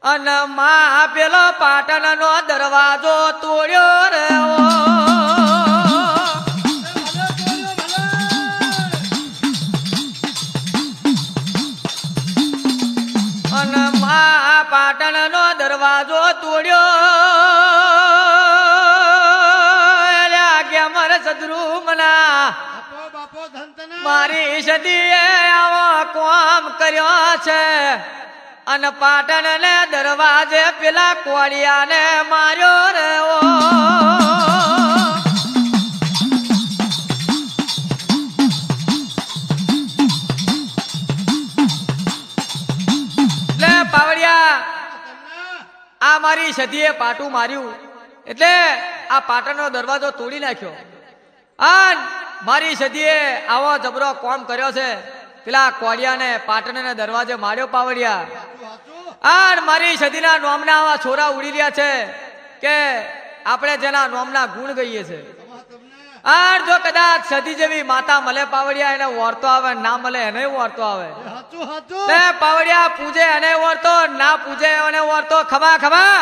અન માં પેલો પાટણનો દરવાજો તોડ્યો રે અન માં પાટણનો દરવાજો તોડ્યો મારી સદીએ આવો કોમ કર્યો છે અને પાટણ ને દરવાજે પેલા કોળિયાને માર્યો રે લે પાવડિયા આ મારી સદીએ પાટું માર્યું એટલે આ પાટણનો દરવાજો તોડી નાખ્યો અને મારી સદીએ આવો જબરો કોમ કર્યો છે પેલા કોળિયાને પાટણને દરવાજે માર્યો પાવડિયા અને મારી સદીના નોમના આવા છોરા ઉડી રહ્યા છે કે આપણે જેના નોમના ગુણ ગઈએ છે અને જો કદાચ સદી જેવી માતા મળે પાવડિયા એને ઓરતો આવે ના મળે એને ઓરતો આવે લે પાવડિયા પૂજે એને ઓરતો ના પૂજે એને ઓરતો ખમા ખમા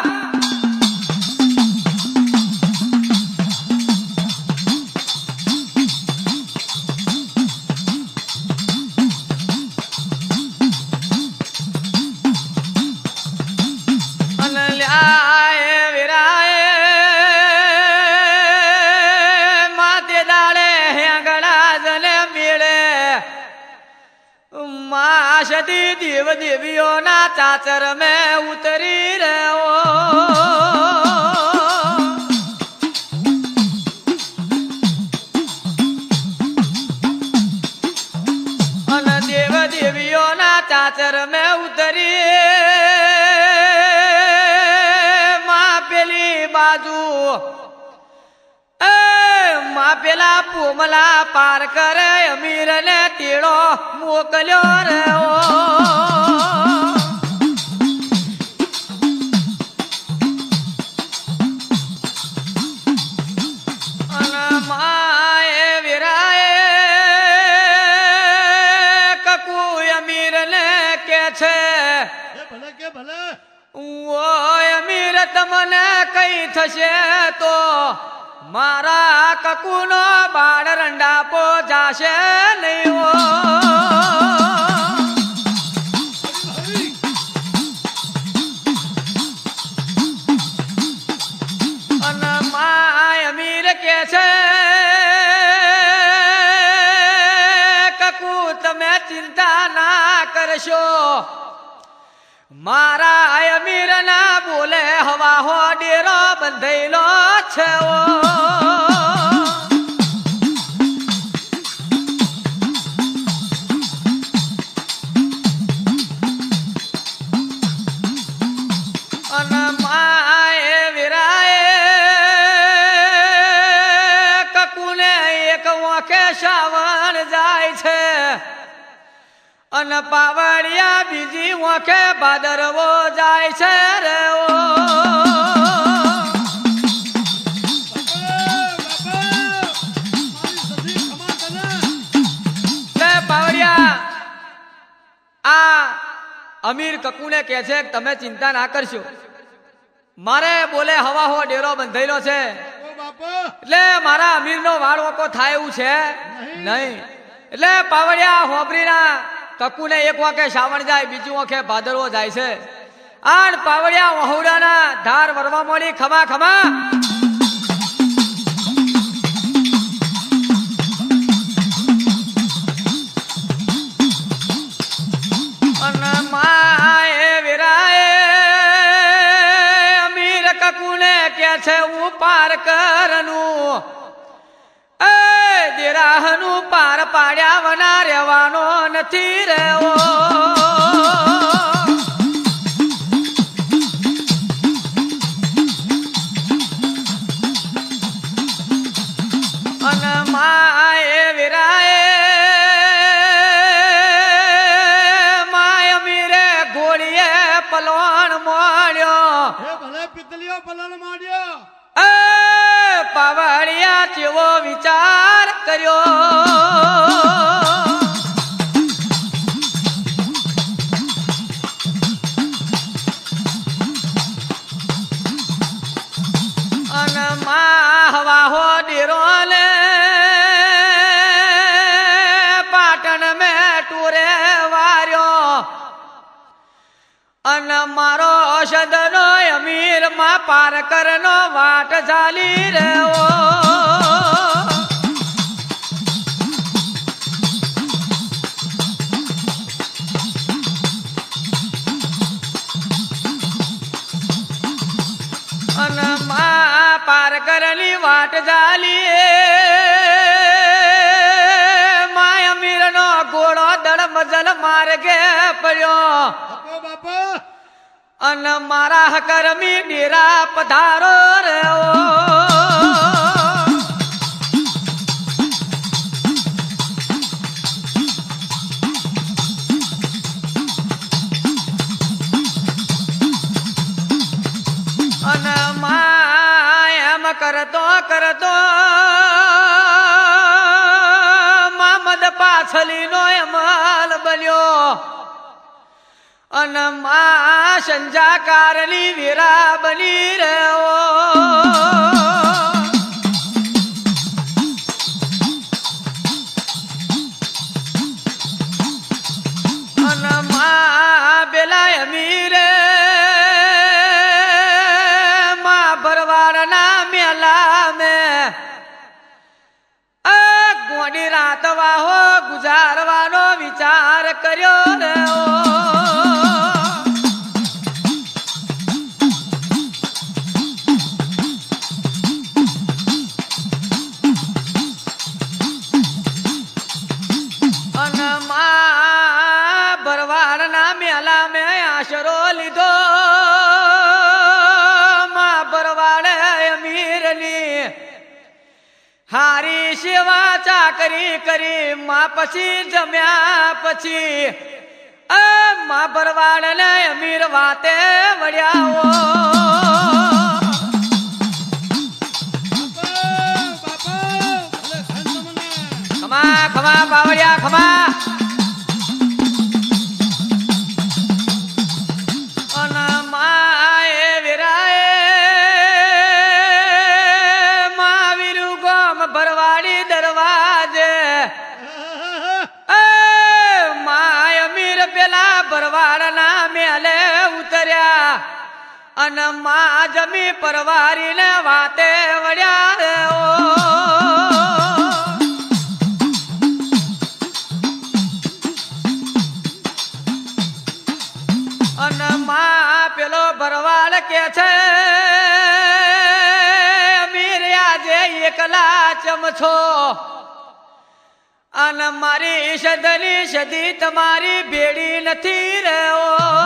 देव देवियों ना चाचर में उतरी रहो अन देव देवियों ना चाचर में उतरी माँ पेली बाजू माँ पेला पोमला पार करे अमीर ने तेड़ो मोकल्यो रे તમને કઈ થશે તો મારા કકુનો બાળ રંડાપો જાશે નહીં અને માય અમીર કે છે કકુ તમે ચિંતા ના કરશો મારા અમીર ના બોલે હવા હો ડેરો બંધેલો છે અને માએ વિરાએ કકુને એક ઓખે શ્રાવણ જાય છે અને પાવડિયા બીજી ઓખે ભાદરવો જાય છે રે પાવડિયા આ અમીર કકુને કહે છે કે તમે ચિંતા ના કરશો મારે બોલે હવા હો ડેરો બંધાયેલો છે એટલે મારા અમીર નો વાળ ઓકો થાય એવું છે નહીં એટલે પાવડિયા હોબરીના કકુને એક વાંકે શ્રાવણ જાય બીજી વાંકે ભાદરવો જાય છે આણ પાવડિયા વહુડાના ધાર વરવા મળી ખમા ખમા અને માએ વિરાએ અમીર કકુને કે છે હું પાર કરનું દેરાહનું પાર પાડ્યા વના રહેવાનો નથી રહેવો અને માએ વિરાએ માય અમીરે ઘોડીએ પલવણ મોડ્યો ભલે પિતલીઓ પલવણ મોડ્યો પાવડિયા જેવો વિચાર કર્યો અન મારો સદનો અમીર માં પાર કરનો વાટ ચાલી રહ્યો અન માં પાર કરની વાટ ચાલી માં અમીર નો ઘોડો દળ મજલ માર્ગે પડ્યો બાપો અન મારા કરમી ડેરા પધારો રહ્યો અન માં એમ કરતો કરતો મામદ પાછલી નો અમલ બન્યો અન માં સંજાકારની વીરા બની રહ્યો અન માં બેલા અમીરે માં ભરવાડના મેલા મે ગોડી રાત વાહો ગુજારવાનો વિચાર કર્યો રહ્યો આશરો લીધો માં ભરવાડે અમીરની હારી સેવા ચાકરી કરી માં પછી જમ્યા પછી માં ભરવાડ ને અમીર વાતે વળ્યાઓ ખમા ખમા પાવડિયા ખમા ભરવાડના મેલે ઉતર્યા અન માં જમી પરવારીને વાતે વળ્યા અન માં પેલો ભરવાડ કે છે અમીર આજે એકલા ચમછો અન મારી સદની સદી તમારી ભેડી નથી રહ્યો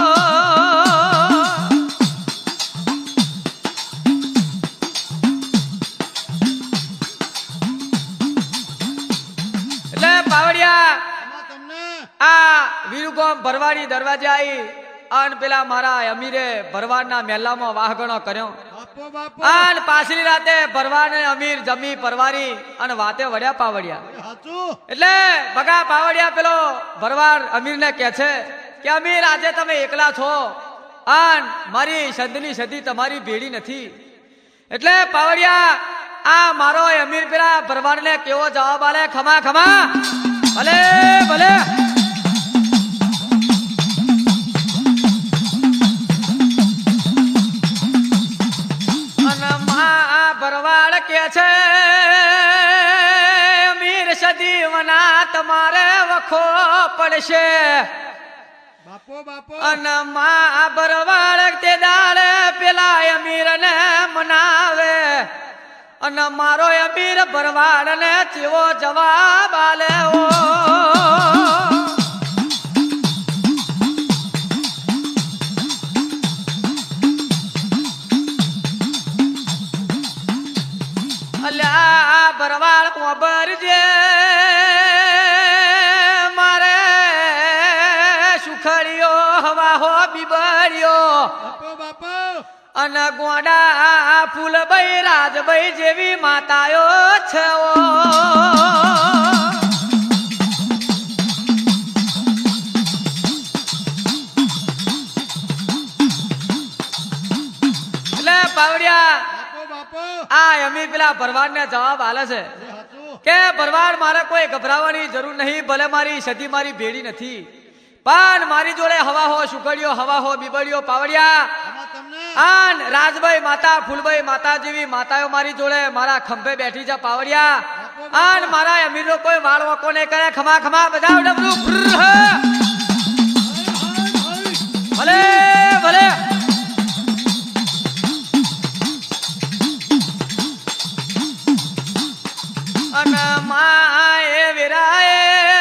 એટલે પાવડિયા આ વીરુગોમ ભરવાડી દરવાજે આવી અન પેલા મારા અમીરે ભરવાડના મહેલામાં વાહગણો કર્યો અન પાછલી રાતે ભરવાડ ને અમીર જમી પરવારી અને વાતે વળ્યા પાવડિયા એટલે બગા પાવડિયા પેલો ભરવાડ અમીર ને કે છે કે અમીર આજે તમે એકલા છો અન મારી સદની સદી તમારી ભેડી નથી એટલે પાવડિયા આ મારો અમીર પેલા ભરવાડ ને કેવો જવાબ આલે ખમા ખમા ભલે ભલે ભરવાડ કે છે અમીર સદીવના તમારે વખો પડશે અન માં ભરવાડ તે દાડે પેલા અમીર ને મનાવે અન મારો અમીર ભરવાડ ને તેવો જવાબ આલે અલ્યા ભરવાડ કોબર જે મારે સુખડિયો હવાહો બીબડિયો અન ગોડા ફૂલભાઈ રાજભાઈ જેવી માતાયો છે એટલે પાવડિયા આ અમીર પેલા ભરવાડ ને જવાબ આલે છે કે ભરવાડ મારે કોઈ ગભરાવાની જરૂર નહીં ભલે મારી સદી મારી ભેડી નથી પણ મારી જોડે હવા હો સુકડીઓ હવા હો બીબડીઓ પાવડિયા આમાં તમને આન રાજભાઈ માતા ફૂલભાઈ માતા જેવી માતાઓ મારી જોડે મારા ખંભે બેઠી છે પાવડિયા આન મારા અમીરનો કોઈ વાળ વાકો નહીં કરે ખમા ખમા બજાવ ડબલું ભલે ભલે અન માએ વિરાએ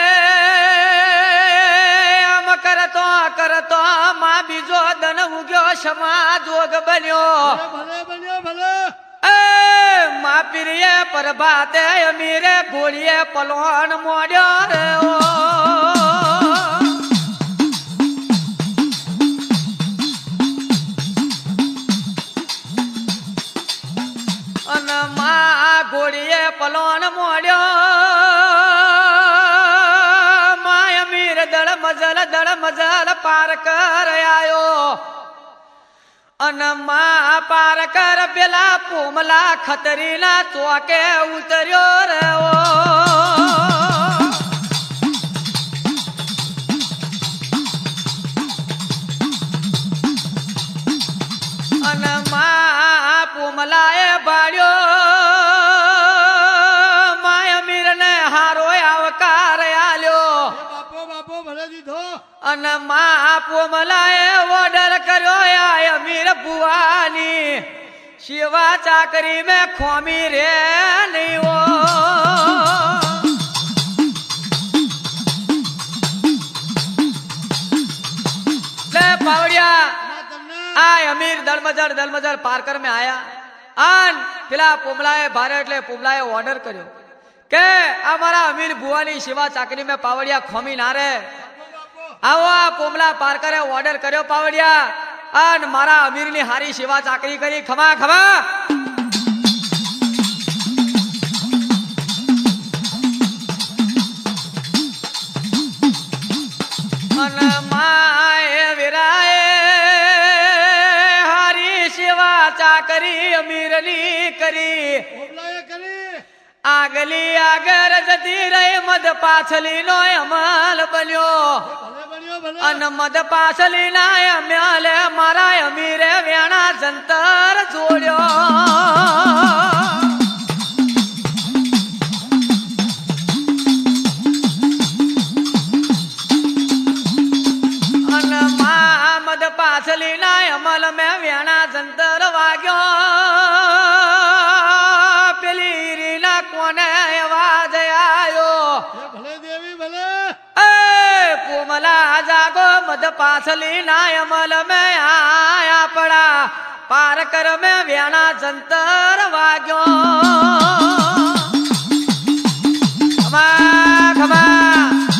આમ કરતો માં બીજો દન ઉગ્યો સમા જોગ બન્યો ભલે બન્યો ભલે એ મા પીરીએ પ્રભાતે અમીરે ગોળીએ પલોણ મોડ્યો રે ઓ અન મા ગોળીએ પલોણ મોડ્યો માય અમીર દળ મજલ પાર કર આયો અન મા પાર કર પેલા પોમલા ખતરીના ચોકે ઉતર્યો રે ઓ અન મા પોમલાએ ભાડ્યો માય અમીરને હારો આવકાર આલ્યો બાપો ભલે દીધો અન મા પોમલાએ ઓર્ડર કર્યો આ અમીર બુવાની સેવા ચાકરી મેં ખોમી રે નહીં ઓ લે પાવડિયા આમાં તમને આ અમીર દલમજર પારકર મેં આયા આન પેલા પોમલાએ ભારે એટલે પોમલાએ ઓર્ડર કર્યો કે આ મારા અમીર બુવાની સેવા ચાકરી મેં પાવડિયા ખોમી ના રે આવો આ પોમલા પારકરે ઓર્ડર કર્યો પાવડિયા અન મારા અમીરની હારી સેવા ચાકરી કરી ખમા ખમા અન માએ વિરાએ હારી સેવા ચાકરી અમીરની કરી ઓબલાએ કરી આગલી આગળ જતી રહી મદ પાછલી નો અમલ બન્યો ભલે બન્યો ભલે અન મદ પાછલી ના અમ્યાલે મારા અમીરે વેણા જંતર જોડ્યો અન મા મદ પાછલી ના અમલ મેં વેણા જંતર વાગ્યો પેલી રીના કોને અવાજ આયો ભલે દેવી ભલે એ પોમલા જાગો મદ પાછલી ના અમલ મેં આયા પડા પાર કર મેં વેણા જંતર વાગ્યો ખમા ખમા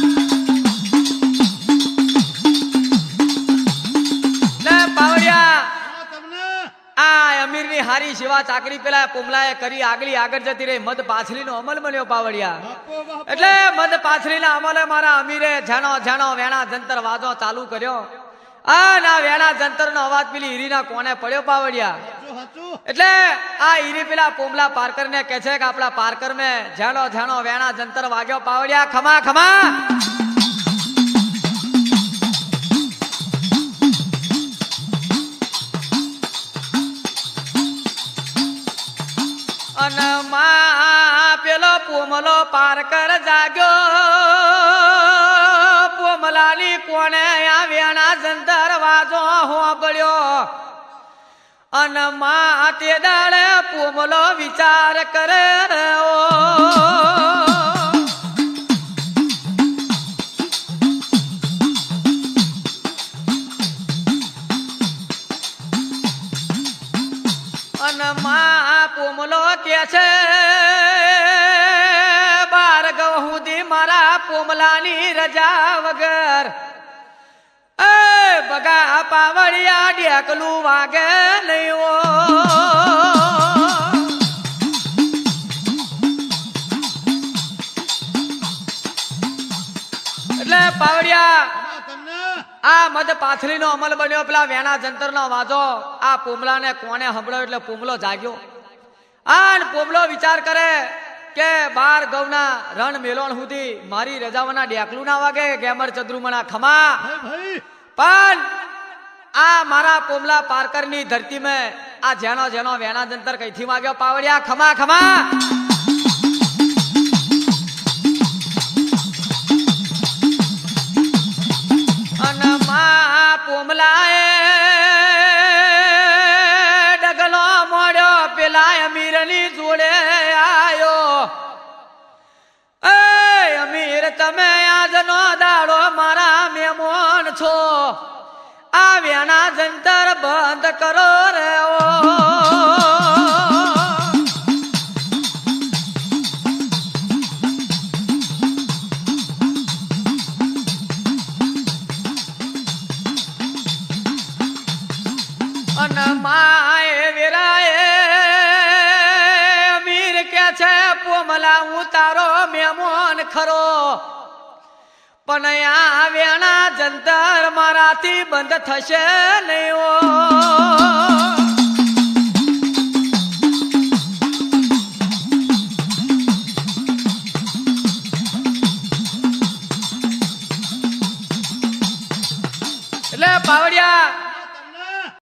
લે પાવડિયા આમાં તમને આ અમીરની હારી સેવા ચાકરી પેલા પોમલાએ કરી આગલી આગળ જતી રહી મદ પાછલીનો અમલ બન્યો પાવડિયા બાપો એટલે મદ પાછલીના અમલે મારા અમીરે જાણો વેણા જંતર વાજો ચાલુ કર્યો આ ના વેણા જંતરનો અવાજ પેલી હીરીના કોને પડ્યો પાવડિયા હાચું એટલે આ હીરી પેલા પોમલા પારકર ને કે છે કે આપણા પારકર મેં જાણો વેણા જંતર વાગ્યો પાવડિયા ખમા ખમા અન મા પેલો પોમલો પારકર જાગ્યો પોમલાની કોને આ વેણા જંતર વાજો હોબળ્યો અન મા તે દાડે પોમલો વિચાર કરે રે ઓ અન મા પોમલો કે છે બાર ગહુદી મારા પોમલાની રજા વગર એ બગા પાવડિયા ડેકલું વાગે નહીં ઓ એટલે પાવડિયા આમાં તમને આ મદ પાથરીનો અમલ બન્યો પેલા વેણા જંતરનો વાજો આ પોમલાને કોને સંભળાયો એટલે પોમલો જાગ્યો આ પોમલો વિચાર કરે કે 12 ગૌના રણ મેલોણ સુધી મારી રજાવાના ડેકલું ના વાગે ગેમર ચદ્રુમણા ખમા ભાઈ પણ આ મારા પોમલા પારકરની ધરતી મેં આ જેનો જેનો વેના જંતર કઈથી વાગ્યો પાવડિયા ખમા ખમા અને મા પોમલાએ ડગલો મોડ્યો પેલા અમીરની જોડે આયો એ અમીર તમે આજનો દાડો મારા મહેમાન છો આ વેના જંતર બંધ કરો રે અને માએ વેરાએ અમીર કે છે પોમલા હું તારો મહેમાન ખરો પણ આ વેણા જંતર મારાથી બંધ થશે નહીં